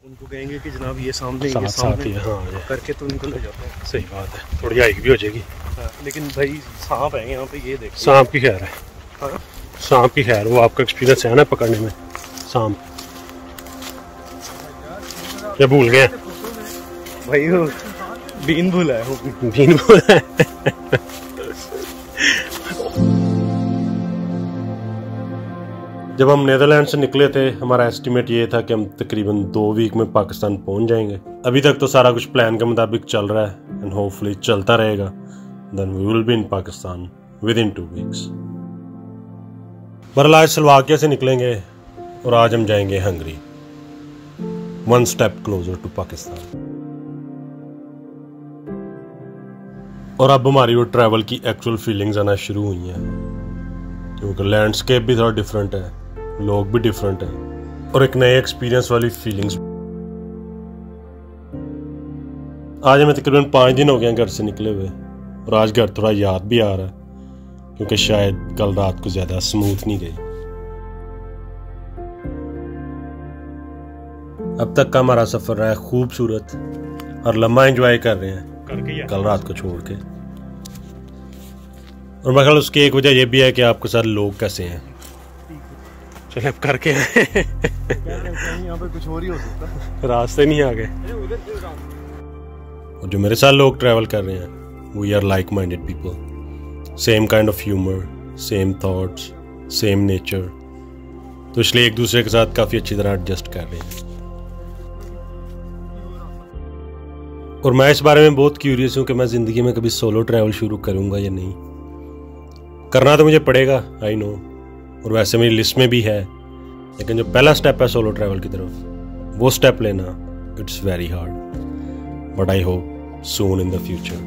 उनको कहेंगे कि जनाब ये सामने साथ ही हाँ करके तो उनको ले जाते हैं। सही बात है, थोड़ी हाइक भी हो जाएगी। हाँ, लेकिन भाई सांप है यहाँ पे, ये देखो। सांप की खैर है। हाँ? सांप की खैर, वो आपका एक्सपीरियंस है ना पकड़ने में सांप? क्या भूल गए भाई? वो बीन भूला है। बीन भूला है। जब हम नीदरलैंड से निकले थे, हमारा एस्टिमेट ये था कि हम तकरीबन 2 वीक में पाकिस्तान पहुंच जाएंगे। अभी तक तो सारा कुछ प्लान के मुताबिक चल रहा है एंड होपफुली चलता रहेगा। Then we will be in Pakistan with in 2 weeks. बहरहाल आज स्लोवाकिया से निकलेंगे और आज हम जाएंगे Hungary, 1 step closer to Pakistan. और अब हमारी वो ट्रैवल की एक्चुअल फीलिंग्स आना शुरू हुई हैं, क्योंकि लैंडस्केप भी थोड़ा डिफरेंट है, लोग भी डिफरेंट हैं और एक नए एक्सपीरियंस वाली फीलिंग्स। आज हमें तकरीबन 5 दिन हो गए घर से निकले हुए और आज घर थोड़ा याद भी आ रहा है, क्योंकि शायद कल रात को ज्यादा स्मूथ नहीं गई। अब तक का हमारा सफर रहा है खूबसूरत और लम्बा एंजॉय कर रहे हैं कल रात को छोड़ के। और मेरे ख्याल उसकी एक वजह यह भी है कि आपके साथ लोग कैसे हैं। चले अब करके यहाँ पे कुछ और ही हो सकता है, रास्ते नहीं आ गए। और जो मेरे साथ लोग ट्रैवल कर रहे हैं, we are like minded people, same kind of humour, same thoughts, same nature, तो इसलिए एक दूसरे के साथ काफी अच्छी तरह एडजस्ट कर रहे हैं। और मैं इस बारे में बहुत क्यूरियस हूं कि मैं जिंदगी में कभी सोलो ट्रैवल शुरू करूंगा या नहीं। करना तो मुझे पड़ेगा, आई नो, और वैसे मेरी लिस्ट में भी है, लेकिन जो पहला स्टेप है सोलो ट्रैवल की तरफ, वो स्टेप लेना it's very hard, but I hope soon in the future.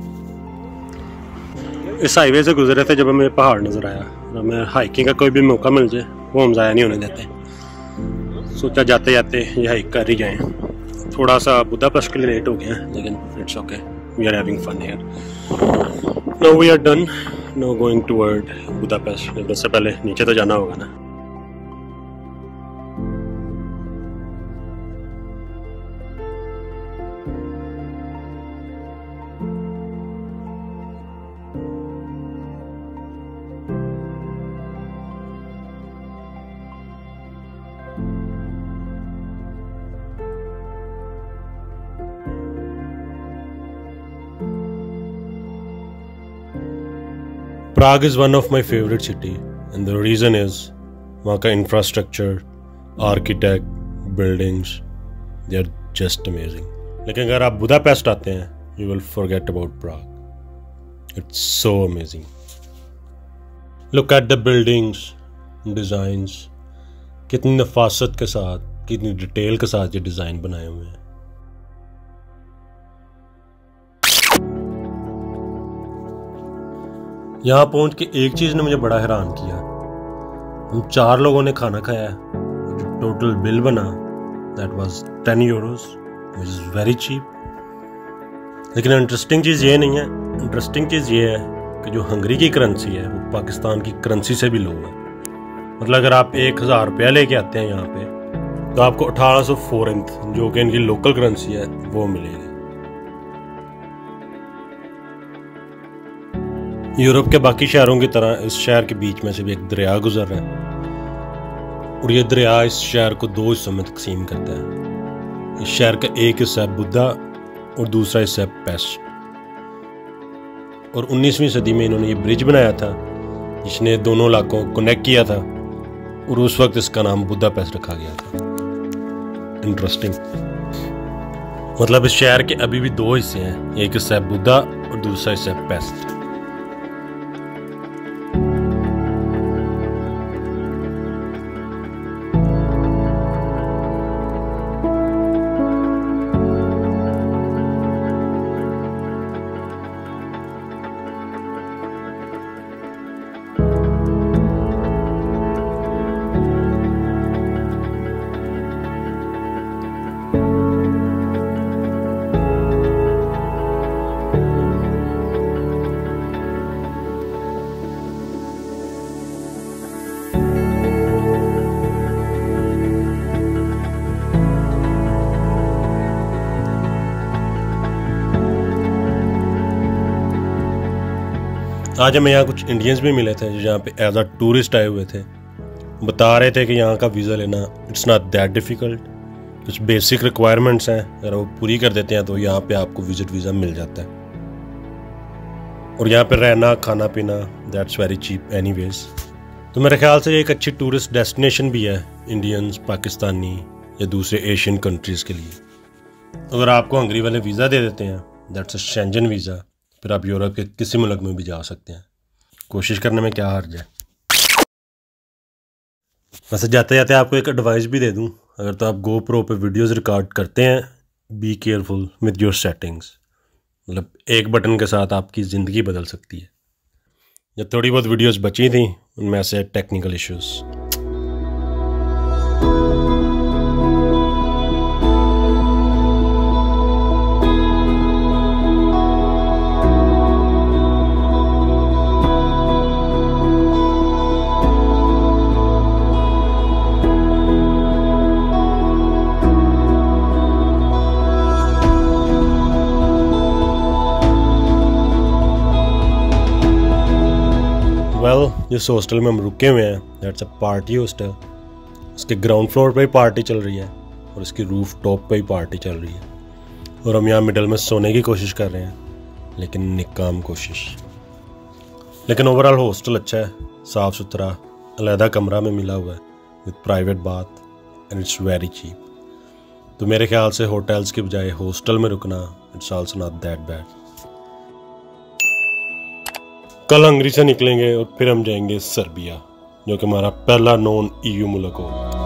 इस हाईवे से गुजरे थे जब हमें पहाड़ नजर आया, और हमें हाइकिंग का कोई भी मौका मिल जाए वो हम ज़ाया नहीं होने देते। सोचा जाते जाते ये हाइक कर ही जाएं। थोड़ा सा बुदापेस्ट के लिए लेट हो गया, लेकिन it's okay, we are having fun here. Now we are done, now going toward Budapest. इससे पहले नीचे तो जाना होगा ना। Prague is one of my favorite city, and the reason is वहाँ का infrastructure, architect, buildings, they are just amazing. लेकिन अगर आप बुदापेस्ट आते हैं, you will forget about Prague. It's so amazing. Look at the buildings, designs, कितनी नफासत के साथ, कितनी डिटेल के साथ ये डिजाइन बनाए हुए हैं। यहाँ पहुंच के एक चीज ने मुझे बड़ा हैरान किया। हम 4 लोगों ने खाना खाया, जो टोटल बिल बना that was 10 euros, which is very cheap. लेकिन इंटरेस्टिंग चीज ये नहीं है, इंटरेस्टिंग चीज ये है कि जो हंगरी की करेंसी है वो पाकिस्तान की करेंसी से भी लो है। मतलब अगर आप 1000 रुपया लेके आते हैं यहाँ पे, तो आपको 1800 फोरेंथ, जो कि इनकी लोकल करेंसी है, वो मिलेगी। यूरोप के बाकी शहरों की तरह इस शहर के बीच में से भी एक दरिया गुजर रहा है, और ये दरिया इस शहर को 2 हिस्सों में तकसीम करता है। इस शहर का एक हिस्सा है बुद्धा और दूसरा हिस्सा है पेस्ट। और 19वीं सदी में इन्होंने ये ब्रिज बनाया था जिसने दोनों इलाकों को कनेक्ट किया था, और उस वक्त इसका नाम बुदापेस्ट रखा गया था। इंटरेस्टिंग। मतलब इस शहर के अभी भी 2 हिस्से हैं, एक हिस्सा है बुद्धा और दूसरा हिस्सा है पेस्ट। आज हमें यहाँ कुछ इंडियंस भी मिले थे जो यहाँ पे एज अ टूरिस्ट आए हुए थे। बता रहे थे कि यहाँ का वीज़ा लेना इट्स नॉट दैट डिफ़िकल्ट, कुछ बेसिक रिक्वायरमेंट्स हैं, अगर वो पूरी कर देते हैं तो यहाँ पे आपको विजिट वीज़ा मिल जाता है। और यहाँ पे रहना खाना पीना दैट्स वेरी चीप एनीवेज। तो मेरे ख्याल से एक अच्छी टूरिस्ट डेस्टिनेशन भी है इंडियंस, पाकिस्तानी या दूसरे एशियन कंट्रीज़ के लिए। अगर आपको हंगरी वाले वीज़ा दे देते हैं दैट्स अ शेंजन वीज़ा, फिर आप यूरोप के किसी मुल्क में भी जा सकते हैं। कोशिश करने में क्या हर्ज है। वैसे जाते जाते आपको एक एडवाइस भी दे दूं, अगर तो आप GoPro पे वीडियोस रिकॉर्ड करते हैं be careful with your settings. मतलब एक बटन के साथ आपकी ज़िंदगी बदल सकती है। जब थोड़ी बहुत वीडियोस बची थी उनमें से टेक्निकल इश्यूज़। जिस हॉस्टल में हम रुके हुए हैं दैट्स अ पार्टी हॉस्टल। इसके ग्राउंड फ्लोर पे ही पार्टी चल रही है और इसकी रूफ टॉप पे ही पार्टी चल रही है, और हम यहाँ मिडल में सोने की कोशिश कर रहे हैं, लेकिन निकाम कोशिश। लेकिन ओवरऑल हॉस्टल अच्छा है, साफ़ सुथरा, अलहदा कमरा में मिला हुआ है with private bath and it's very cheap. तो मेरे ख्याल से होटल्स के बजाय हॉस्टल में रुकना it's also not that bad. कल हंगरी से निकलेंगे और फिर हम जाएंगे सर्बिया, जो कि हमारा पहला नॉन EU मुल्क होगा।